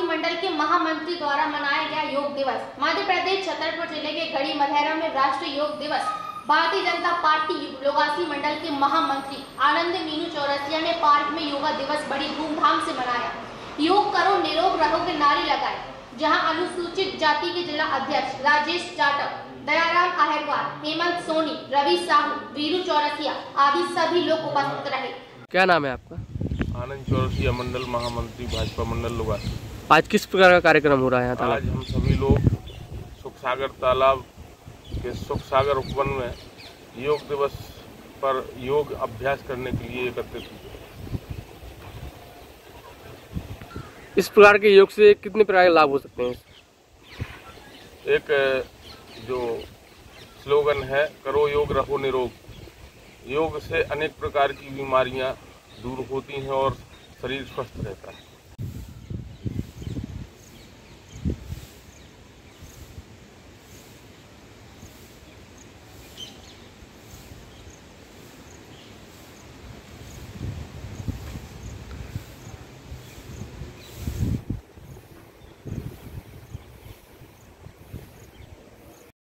मंडल के महामंत्री द्वारा मनाया गया योग दिवस। मध्य प्रदेश छतरपुर जिले के गढ़ी मलहरा में राष्ट्रीय योग दिवस भारतीय जनता पार्टी लोगासी मंडल के महामंत्री आनंद मीनू चौरसिया ने पार्क में योगा दिवस बड़ी धूमधाम से मनाया। योग करो निरोग रहो के नारे लगाए, जहां अनुसूचित जाति के जिला अध्यक्ष राजेश जाटव, दयाराम अहिरवार, हेमंत सोनी, रवि साहू, वीरू चौरसिया आदि सभी लोग उपस्थित रहे। क्या नाम है आपका? आनंद चौरसिया, मंडल महामंत्री भाजपा मंडल लोगासी। आज किस प्रकार का कार्यक्रम हो रहा है यहाँ? आज हम सभी लोग सुख सागर तालाब के सुख सागर उपवन में योग दिवस पर योग अभ्यास करने के लिए एकत्रित हुए। इस प्रकार के योग से कितने प्रकार के लाभ हो सकते हैं? एक जो स्लोगन है, करो योग रहो निरोग। योग से अनेक प्रकार की बीमारियां दूर होती हैं और शरीर स्वस्थ रहता है।